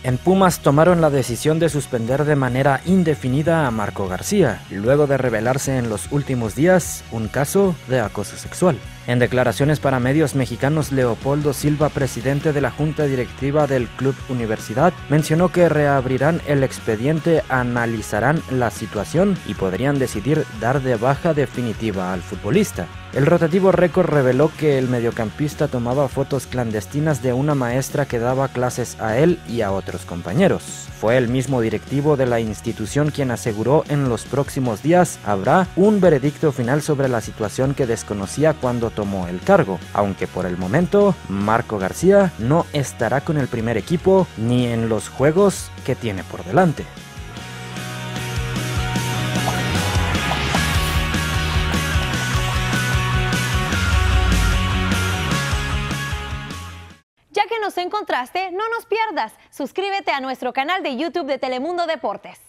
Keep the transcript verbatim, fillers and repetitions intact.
En Pumas tomaron la decisión de suspender de manera indefinida a Marco García, luego de revelarse en los últimos días un caso de acoso sexual. En declaraciones para medios mexicanos, Leopoldo Silva, presidente de la Junta Directiva del Club Universidad, mencionó que reabrirán el expediente, analizarán la situación y podrían decidir dar de baja definitiva al futbolista. El rotativo récord reveló que el mediocampista tomaba fotos clandestinas de una maestra que daba clases a él y a otros compañeros. Fue el mismo directivo de la institución quien aseguró en los próximos días habrá un veredicto final sobre la situación que desconocía cuando tomó el cargo, aunque por el momento Marco García no estará con el primer equipo ni en los juegos que tiene por delante. Ya que nos encontraste, no nos pierdas. Suscríbete a nuestro canal de YouTube de Telemundo Deportes.